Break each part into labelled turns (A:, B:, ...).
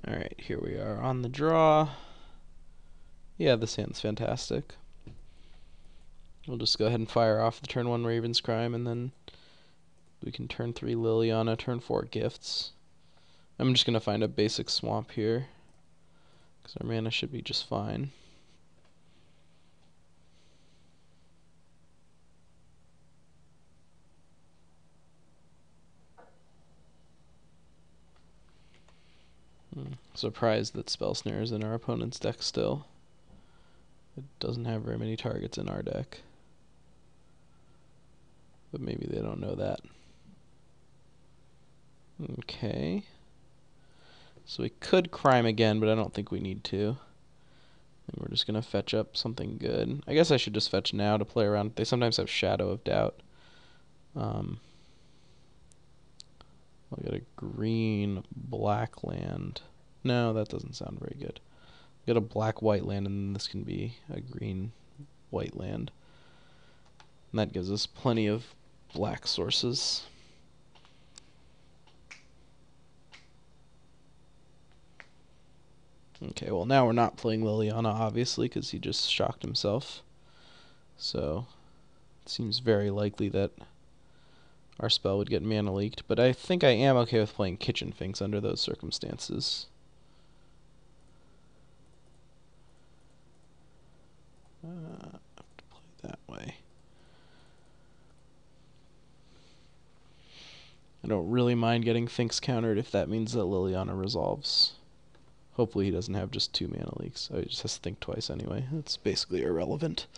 A: Alright, here we are on the draw. Yeah, this hand's fantastic. We'll just go ahead and fire off the turn 1 Raven's Crime, and then we can turn 3 Liliana, turn 4 Gifts. I'm just going to find a basic swamp here, because our mana should be just fine. Surprised that Spell Snare is in our opponent's deck still. It doesn't have very many targets in our deck. But maybe they don't know that. Okay. So we could Crime again, but I don't think we need to. And we're just going to fetch up something good. I guess I should just fetch now to play around. They sometimes have Shadow of Doubt. I'll get a green black land. No, that doesn't sound very good. Get a black-white land, and then this can be a green-white land. And that gives us plenty of black sources. Okay, well now we're not playing Liliana, obviously, because he just shocked himself. So it seems very likely that our spell would get mana leaked. But I think I am okay with playing Kitchen Finks under those circumstances. I have to play that way. I don't really mind getting Finks countered if that means that Liliana resolves. Hopefully he doesn't have just 2 mana leaks. Oh, he just has to think twice anyway. That's basically irrelevant.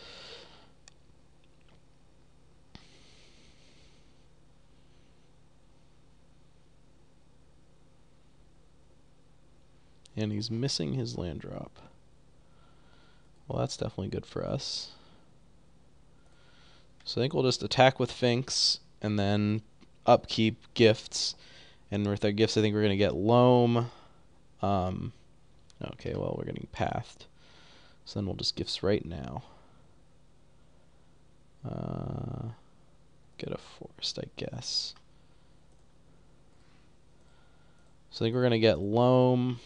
A: And he's missing his land drop. Well, that's definitely good for us. So I think we'll just attack with Finks, and then upkeep Gifts. And with our Gifts, I think we're going to get Loam. Okay, well, we're getting Pathed. So then we'll just Gifts right now. Get a Forest, I guess. So I think we're going to get Loam.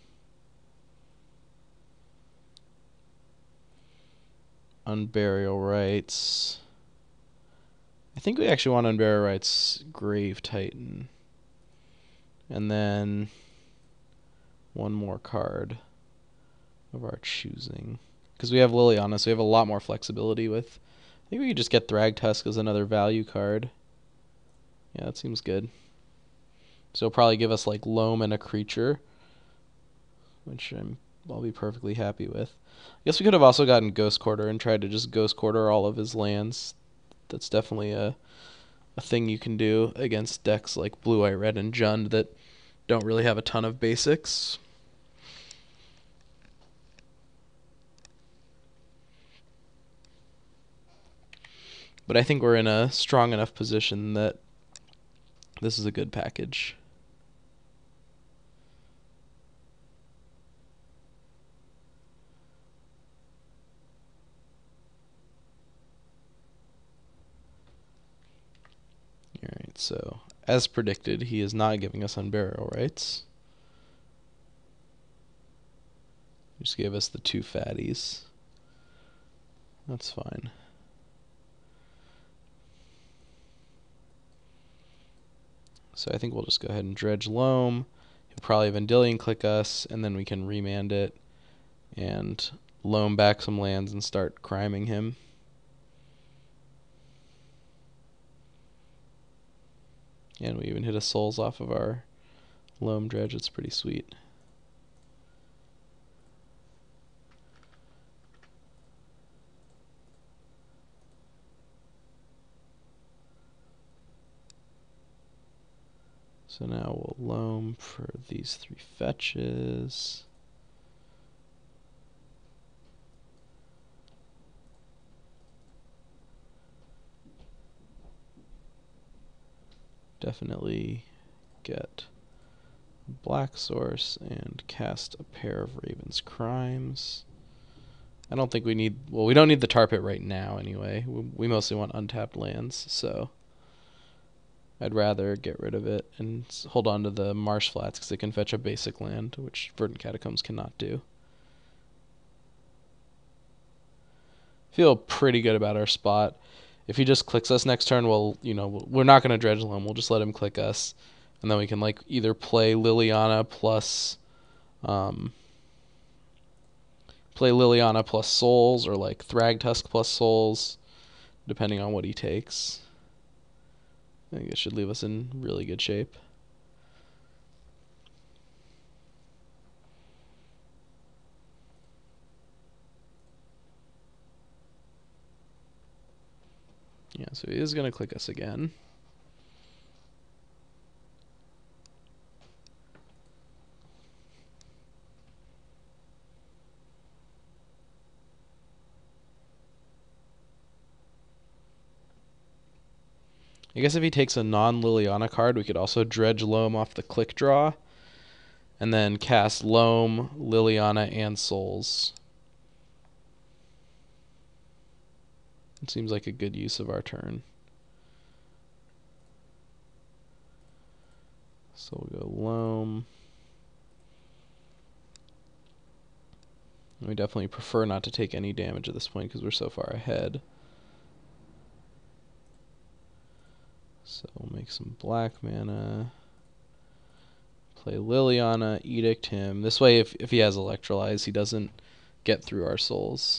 A: Unburial Rites. I think we actually want Unburial Rites Grave Titan. And then one more card of our choosing. Because we have Liliana, so we have a lot more flexibility with... I think we could just get Thragtusk as another value card. Yeah, that seems good. So it'll probably give us like Loam and a creature, which I'll be perfectly happy with. I guess we could have also gotten Ghost Quarter and tried to just Ghost Quarter all of his lands. That's definitely a thing you can do against decks like Blue, White, Red, and Jund that don't really have a ton of basics. But I think we're in a strong enough position that this is a good package. Alright, so as predicted, he is not giving us Unburial Rites. He just gave us the 2 fatties. That's fine. So I think we'll just go ahead and Dredge Loam. He'll probably Vendilion click us, and then we can remand it and Loam back some lands and start criming him. And we even hit a Souls off of our Loam Dredge. It's pretty sweet. So now we'll Loam for these 3 fetches. Definitely get Black Source and cast a pair of Raven's Crimes. I don't think we need... Well, we don't need the Tar Pit right now anyway. We mostly want untapped lands, so... I'd rather get rid of it and hold on to the Marsh Flats because it can fetch a basic land, which Verdant Catacombs cannot do. Feel pretty good about our spot. If he just clicks us next turn, we're not going to dredge loam. We'll just let him click us, and then we can like either play Liliana plus souls, or like Thragtusk plus souls, depending on what he takes. I think it should leave us in really good shape. Yeah, so he is going to click us again. I guess if he takes a non-Liliana card, we could also dredge Loam off the click draw, and then cast Loam, Liliana, and Souls. It seems like a good use of our turn. So we'll go Loam. We definitely prefer not to take any damage at this point because we're so far ahead. So we'll make some black mana. Play Liliana, Edict him. This way, if he has Electrolyze, he doesn't get through our souls.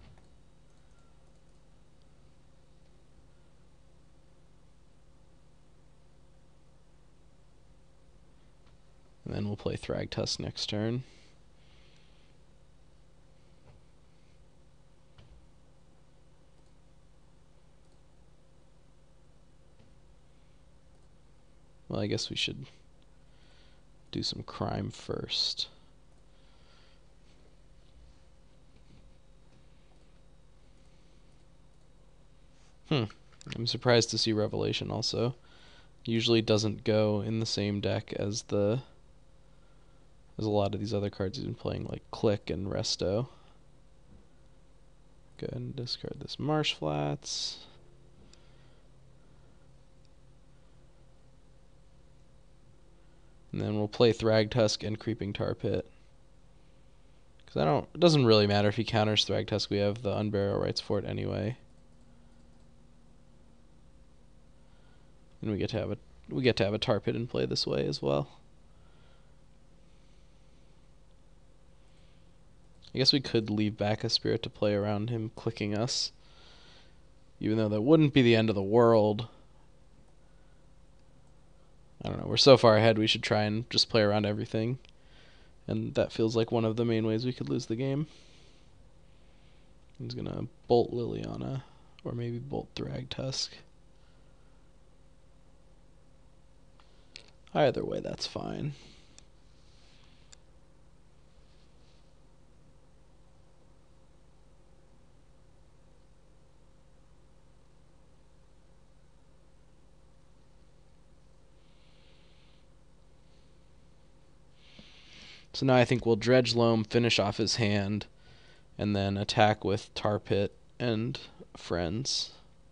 A: And then we'll play Thragtusk next turn. Well, I guess we should do some crime first. I'm surprised to see Revelation also. Usually doesn't go in the same deck as a lot of these other cards he's been playing, like Click and Resto. Go ahead and discard this Marsh Flats. And then we'll play Thragtusk and Creeping Tar Pit. Because it doesn't really matter if he counters Thragtusk, we have the Unburial Rights for it anyway. And we get to have a Tar Pit in play this way as well. I guess we could leave back a Spirit to play around him clicking us, even though that wouldn't be the end of the world. I don't know, we're so far ahead we should try and just play around everything, and that feels like one of the main ways we could lose the game. He's gonna bolt Liliana, or maybe bolt Thragtusk. Either way, that's fine. So now I think we'll dredge Loam, finish off his hand, and then attack with Tar Pit and Friends.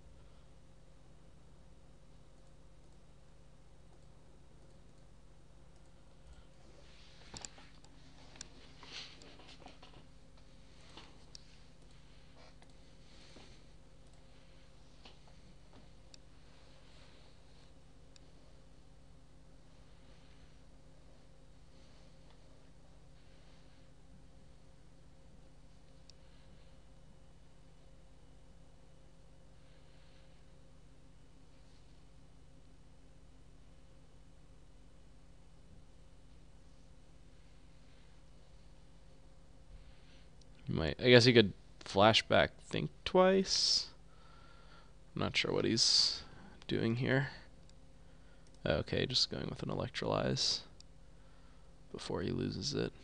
A: I guess he could flashback think twice. I'm not sure what he's doing here. Okay, just going with an Electrolyze before he loses it.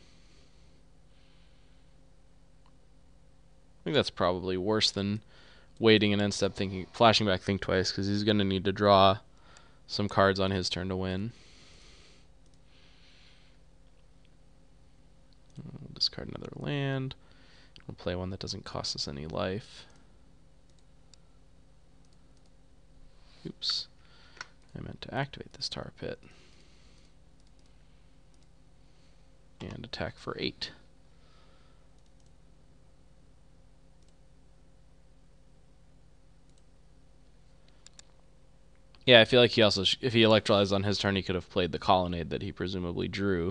A: I think that's probably worse than waiting and then flashing back think twice, because he's going to need to draw some cards on his turn to win. We'll discard another land. We'll play one that doesn't cost us any life. Oops. I meant to activate this tar pit. And attack for 8. Yeah, I feel like he also, if he electrolyzed on his turn, he could have played the colonnade that he presumably drew.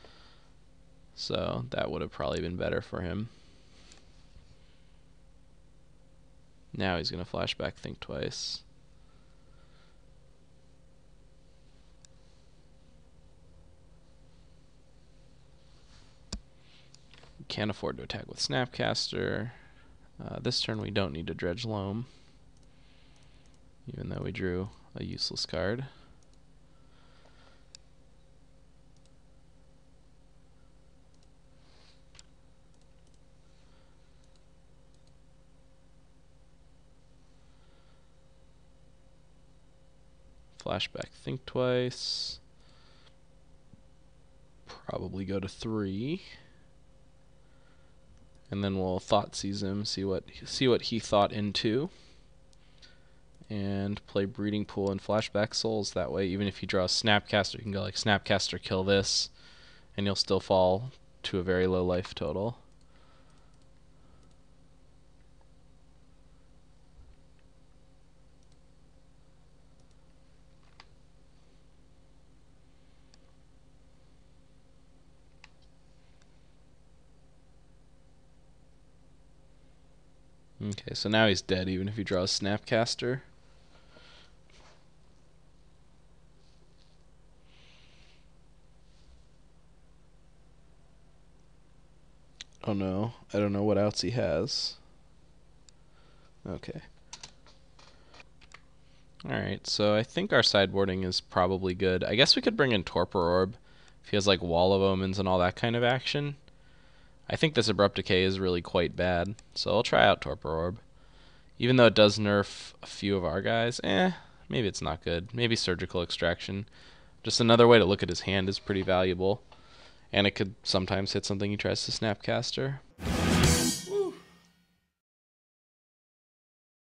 A: So that would have probably been better for him. Now he's going to flashback Think Twice. Can't afford to attack with Snapcaster. This turn we don't need to Dredge Loam, even though we drew a useless card. Flashback Think Twice. Probably go to 3. And then we'll Thoughtseize him, see what he thought into. And play Breeding Pool and Flashback Souls. That way, even if he draws Snapcaster, you can go like Snapcaster, kill this, and you'll still fall to a very low life total. Okay, so now he's dead even if he draws Snapcaster. Oh no, I don't know what outs he has. Okay. Alright, so I think our sideboarding is probably good. I guess we could bring in Torpor Orb if he has like Wall of Omens and all that kind of action. I think this Abrupt Decay is really quite bad, so I'll try out Torpor Orb. Even though it does nerf a few of our guys, maybe it's not good. Maybe Surgical Extraction. Just another way to look at his hand is pretty valuable. And it could sometimes hit something he tries to Snapcaster.